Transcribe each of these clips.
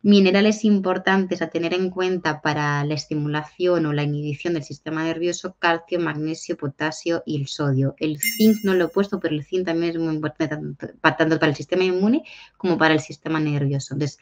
Minerales importantes a tener en cuenta para la estimulación o la inhibición del sistema nervioso: calcio, magnesio, potasio y el sodio. El zinc no lo he puesto, pero el zinc también es muy importante tanto para el sistema inmune como para el sistema nervioso. Entonces,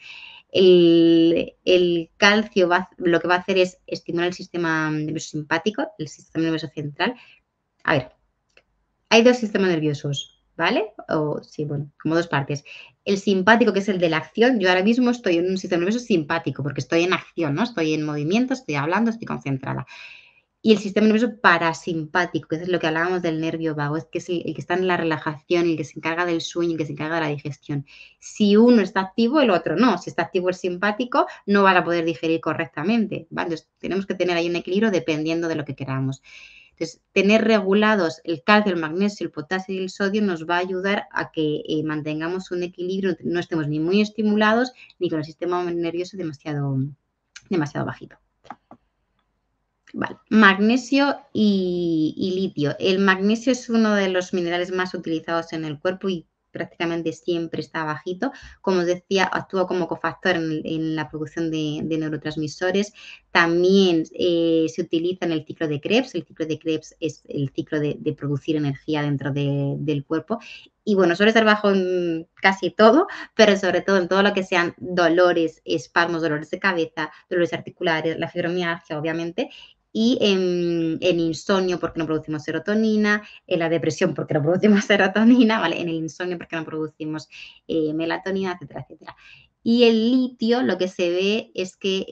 el calcio lo que va a hacer es estimular el sistema nervioso simpático, el sistema nervioso central. A ver, hay dos sistemas nerviosos, ¿vale? O sí, bueno, como dos partes. El simpático, que es el de la acción. Yo ahora mismo estoy en un sistema nervioso simpático porque estoy en acción, ¿no? Estoy en movimiento, estoy hablando, estoy concentrada. Y el sistema nervioso parasimpático, que es lo que hablábamos del nervio vago, es que es el que está en la relajación, el que se encarga del sueño, el que se encarga de la digestión. Si uno está activo, el otro no. Si está activo el simpático, no van a poder digerir correctamente, ¿vale? Entonces, tenemos que tener ahí un equilibrio dependiendo de lo que queramos. Entonces, tener regulados el calcio, el magnesio, el potasio y el sodio nos va a ayudar a que mantengamos un equilibrio, no estemos ni muy estimulados ni con el sistema nervioso demasiado bajito. Vale. Magnesio y litio. El magnesio es uno de los minerales más utilizados en el cuerpo y prácticamente siempre está bajito. Como os decía, actúa como cofactor en la producción de neurotransmisores. También se utiliza en el ciclo de Krebs. El ciclo de Krebs es el ciclo de producir energía dentro del cuerpo. Y bueno, suele estar bajo en casi todo, pero sobre todo en todo lo que sean dolores, espasmos, dolores de cabeza, dolores articulares, la fibromialgia, obviamente, y en insomnio porque no producimos serotonina, en la depresión porque no producimos serotonina, ¿vale? En el insomnio porque no producimos melatonina, etcétera, etcétera. Y el litio lo que se ve es que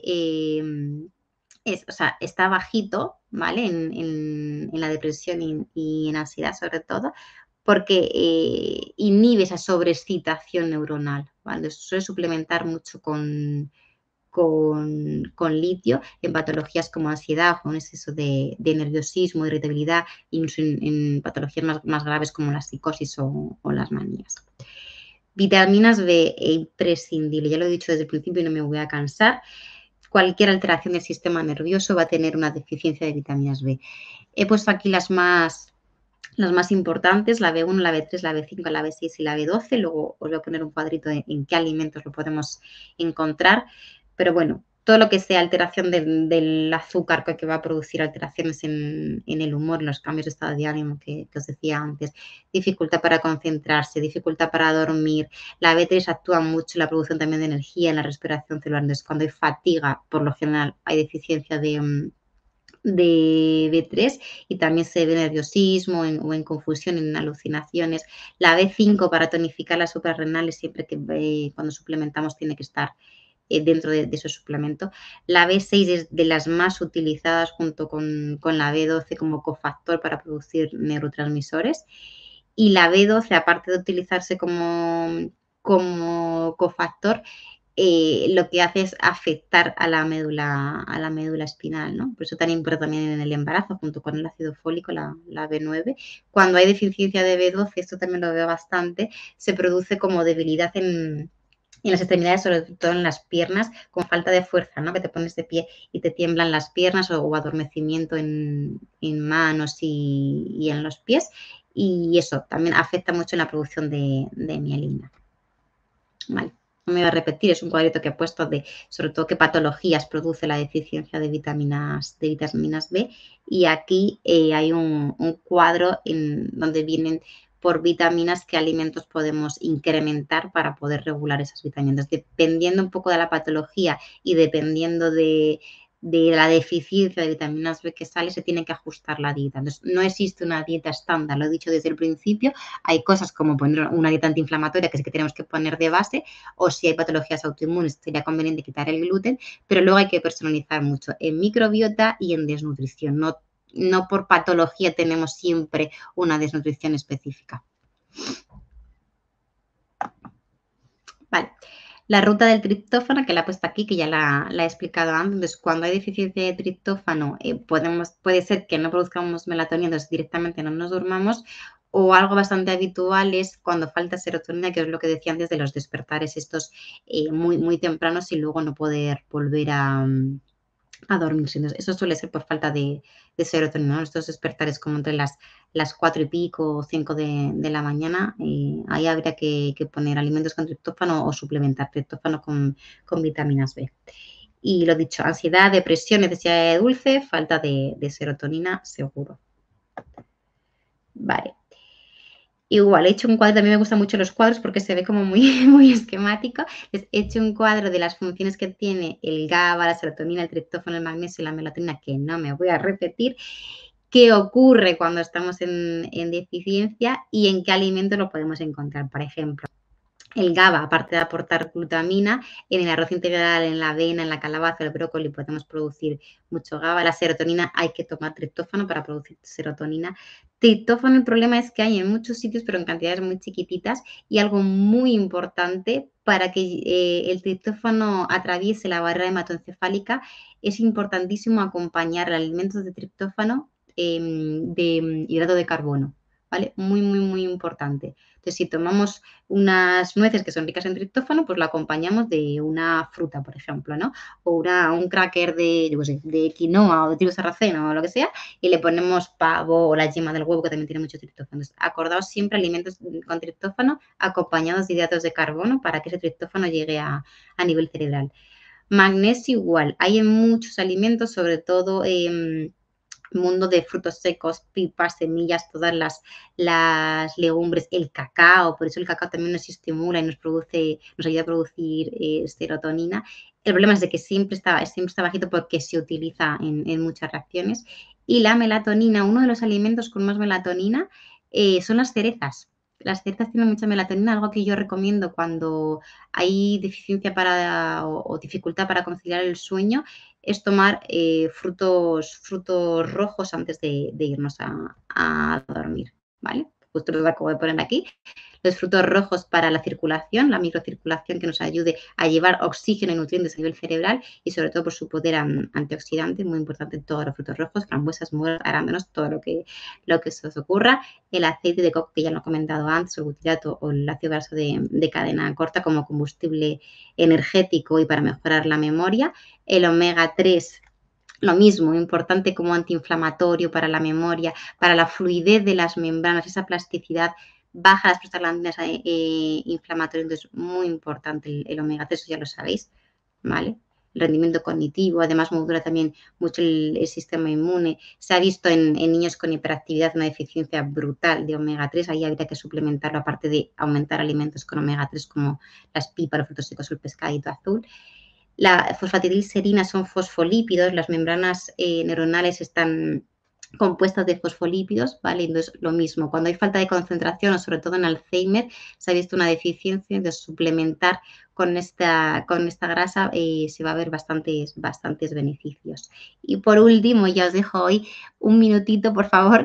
o sea, está bajito, ¿vale? En la depresión y en ansiedad sobre todo, porque inhibe esa sobreexcitación neuronal, ¿vale? Entonces, suele suplementar mucho con litio en patologías como ansiedad o un exceso de nerviosismo, irritabilidad, incluso en patologías más graves como la psicosis o las manías. Vitaminas B, imprescindible, ya lo he dicho desde el principio y no me voy a cansar. Cualquier alteración del sistema nervioso va a tener una deficiencia de vitaminas B. He puesto aquí las más importantes, la B1, la B3, la B5, la B6 y la B12. Luego os voy a poner un cuadrito en qué alimentos lo podemos encontrar. Pero bueno, todo lo que sea alteración del azúcar que va a producir alteraciones en el humor, en los cambios de estado de ánimo que os decía antes, dificultad para concentrarse, dificultad para dormir. La B3 actúa mucho en la producción también de energía, en la respiración celular. Entonces, cuando hay fatiga, por lo general hay deficiencia de B3 y también se ve nerviosismo o en confusión, en alucinaciones. La B5 para tonificar las suprarrenales, siempre que cuando suplementamos tiene que estar dentro de esos suplementos. La B6 es de las más utilizadas junto con la B12 como cofactor para producir neurotransmisores. Y la B12, aparte de utilizarse como cofactor, lo que hace es afectar a la médula espinal, ¿no? Por eso tan importante también en el embarazo, junto con el ácido fólico, la B9. Cuando hay deficiencia de B12, esto también lo veo bastante, se produce como debilidad en las extremidades, sobre todo en las piernas, con falta de fuerza, ¿no? Que te pones de pie y te tiemblan las piernas o adormecimiento en manos y en los pies. Y eso también afecta mucho en la producción de mielina. Vale. No me voy a repetir, es un cuadrito que he puesto de sobre todo qué patologías produce la deficiencia de vitaminas B. Y aquí hay un cuadro donde vienen por vitaminas qué alimentos podemos incrementar para poder regular esas vitaminas. Dependiendo un poco de la patología y dependiendo de la deficiencia de vitaminas B que sale, se tiene que ajustar la dieta. Entonces, no existe una dieta estándar, lo he dicho desde el principio. Hay cosas como poner una dieta antiinflamatoria que sí que tenemos que poner de base, o si hay patologías autoinmunes sería conveniente quitar el gluten, pero luego hay que personalizar mucho en microbiota y en desnutrición. No por patología tenemos siempre una desnutrición específica. Vale. La ruta del triptófano, que la he puesto aquí, que ya la he explicado antes. Entonces, cuando hay deficiencia de triptófano, puede ser que no produzcamos melatonina, entonces directamente no nos durmamos, o algo bastante habitual es cuando falta serotonina, que es lo que decía antes de los despertares estos muy, muy tempranos y luego no poder volver a dormirse. Entonces, eso suele ser por falta de serotonina, ¿no? Estos despertares como entre las 4 y pico o 5 de la mañana, ahí habría que poner alimentos con triptófano o suplementar triptófano con vitaminas B. Y lo dicho, ansiedad, depresión, necesidad de dulce, falta de serotonina, seguro. Vale. Igual, he hecho un cuadro, también me gustan mucho los cuadros porque se ve como muy, muy esquemático. He hecho un cuadro de las funciones que tiene el GABA, la serotonina, el triptófano, el magnesio y la melatonina, que no me voy a repetir, qué ocurre cuando estamos en deficiencia y en qué alimento lo podemos encontrar. Por ejemplo, el GABA, aparte de aportar glutamina, en el arroz integral, en la avena, en la calabaza, el brócoli podemos producir mucho GABA. La serotonina, hay que tomar triptófano para producir serotonina. Triptófano, el problema es que hay en muchos sitios, pero en cantidades muy chiquititas, y algo muy importante para que el triptófano atraviese la barrera hematoencefálica, es importantísimo acompañar alimentos de triptófano de hidrato de carbono, ¿vale? Muy, muy, muy importante. Entonces, si tomamos unas nueces que son ricas en triptófano, pues lo acompañamos de una fruta, por ejemplo, ¿no? O un cracker de, yo qué sé, de quinoa o de trigo sarraceno o lo que sea, y le ponemos pavo o la yema del huevo, que también tiene mucho triptófano. Entonces, acordaos siempre alimentos con triptófano acompañados de hidratos de carbono para que ese triptófano llegue a nivel cerebral. Magnesio igual, hay en muchos alimentos, sobre todo mundo de frutos secos, pipas, semillas, todas las legumbres, el cacao, por eso el cacao también nos estimula y nos ayuda a producir serotonina. El problema es de que siempre está bajito porque se utiliza en muchas reacciones. Y la melatonina, uno de los alimentos con más melatonina son las cerezas. Las cerezas tienen mucha melatonina, algo que yo recomiendo cuando hay deficiencia o dificultad para conciliar el sueño, es tomar frutos rojos antes de irnos a dormir, ¿vale? Justo los acabo de poner aquí. Los frutos rojos para la circulación, la microcirculación que nos ayude a llevar oxígeno y nutrientes a nivel cerebral y sobre todo por su poder antioxidante, muy importante todos los frutos rojos, frambuesas, moras, arándanos, todo lo que se os ocurra. El aceite de coco, que ya lo he comentado antes, el butirato o el ácido graso de cadena corta como combustible energético y para mejorar la memoria. El omega 3, lo mismo, importante como antiinflamatorio para la memoria, para la fluidez de las membranas, esa plasticidad, baja las prostaglandinas inflamatorias, entonces muy importante el omega 3, eso ya lo sabéis, ¿vale? El rendimiento cognitivo, además modula también mucho el sistema inmune. Se ha visto en niños con hiperactividad una deficiencia brutal de omega 3, ahí habría que suplementarlo aparte de aumentar alimentos con omega 3 como las pipas, los frutos secos o el pescadito azul. La fosfatidilcerina son fosfolípidos, las membranas neuronales están compuestas de fosfolípidos, ¿vale? Entonces, lo mismo, cuando hay falta de concentración o sobre todo en Alzheimer, se ha visto una deficiencia de suplementar con esta grasa, se va a ver bastantes beneficios. Y por último, ya os dejo hoy un minutito, por favor,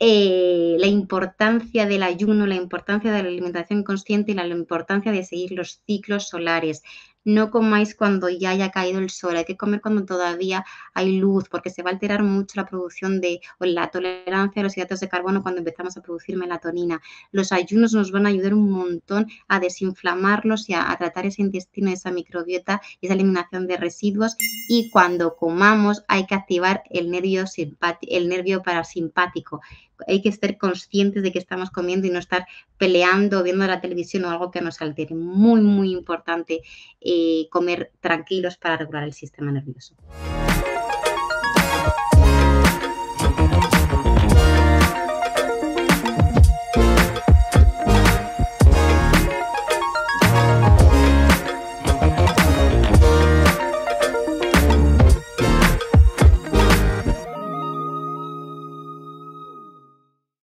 la importancia del ayuno, la importancia de la alimentación consciente y la importancia de seguir los ciclos solares. No comáis cuando ya haya caído el sol, hay que comer cuando todavía hay luz, porque se va a alterar mucho la producción o la tolerancia a los hidratos de carbono cuando empezamos a producir melatonina. Los ayunos nos van a ayudar un montón a desinflamarlos y a tratar ese intestino, esa microbiota, esa eliminación de residuos. Y cuando comamos hay que activar el nervio parasimpático. Hay que estar conscientes de que estamos comiendo y no estar peleando, viendo la televisión o algo que nos altere. Muy, muy importante comer tranquilos para regular el sistema nervioso.